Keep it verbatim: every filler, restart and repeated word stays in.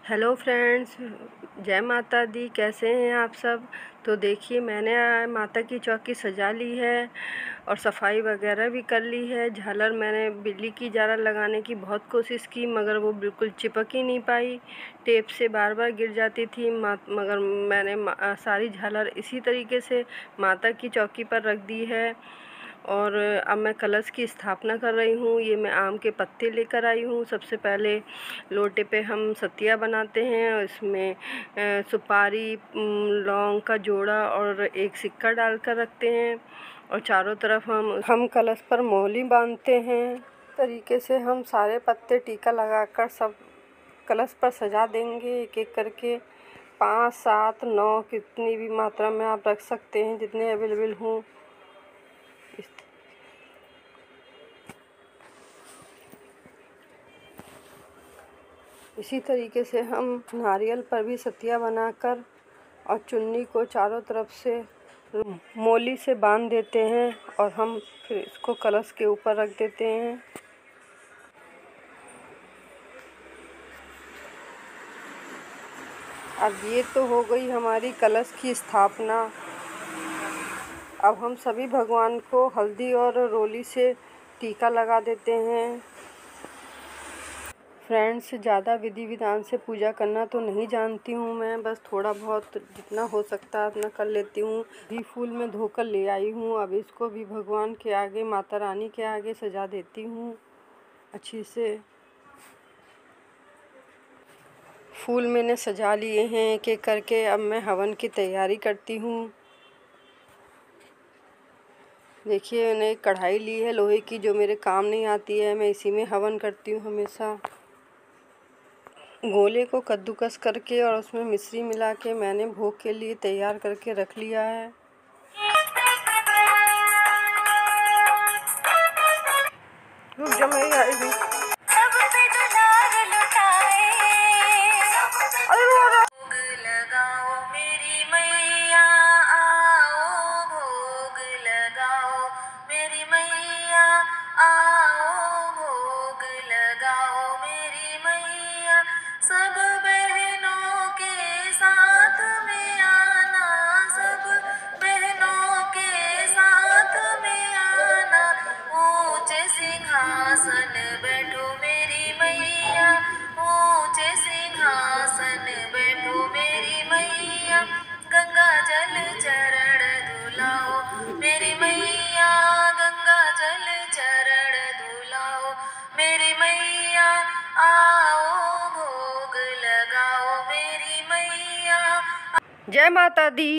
Hello friends, जय माता दी। कैसे हैं आप सब। तो देखिए, मैंने माता की चौकी सजा ली है और सफाई वगैरह भी कर ली है। झालर मैंने बिजली की झालर लगाने की बहुत कोशिश की, मगर वो बिल्कुल चिपक ही नहीं पाई। टेप से बार बार गिर जाती थी। मगर मैंने सारी झालर इसी तरीके से माता की चौकी पर रख दी है। और अब मैं कलश की स्थापना कर रही हूँ। ये मैं आम के पत्ते लेकर आई हूँ। सबसे पहले लोटे पे हम सतिया बनाते हैं और इसमें सुपारी, लौंग का जोड़ा और एक सिक्का डालकर रखते हैं और चारों तरफ हम हम कलश पर मोहली बांधते हैं। तरीके से हम सारे पत्ते टीका लगाकर सब कलश पर सजा देंगे, एक एक करके। पाँच सात नौ कितनी भी मात्रा में आप रख सकते हैं, जितने अवेलेबल हों। इसी तरीके से हम नारियल पर भी सतिया बनाकर और चुन्नी को चारों तरफ से मोली से बांध देते हैं और हम फिर इसको कलश के ऊपर रख देते हैं। अब ये तो हो गई हमारी कलश की स्थापना। अब हम सभी भगवान को हल्दी और रोली से टीका लगा देते हैं। फ्रेंड्स, ज़्यादा विधि विधान से पूजा करना तो नहीं जानती हूँ मैं, बस थोड़ा बहुत जितना हो सकता है उतना कर लेती हूँ। भी फूल में धोकर ले आई हूँ। अब इसको भी भगवान के आगे, माता रानी के आगे सजा देती हूँ अच्छी से। फूल मैंने सजा लिए हैं एक एक करके। अब मैं हवन की तैयारी करती हूँ। देखिए, मैंने एक कढ़ाई ली है लोहे की, जो मेरे काम नहीं आती है। मैं इसी में हवन करती हूँ हमेशा। गोले को कद्दूकस करके और उसमें मिश्री मिला के मैंने भोग के लिए तैयार करके रख लिया है। रुक जा, मैं ही आई हूँ। सब बहनों के साथ में आना, सब बहनों के साथ में आना। ऊंचे सिंहासन बैठो मेरी मैया, ऊंचे सिंहासन बैठो मेरी मैया। गंगा जल चरण धुलाओ मेरी मैया, गंगा जल चरण धुलाओ मेरी मैया। आओ भोग लगाओ मेरी मैया। जय माता दी।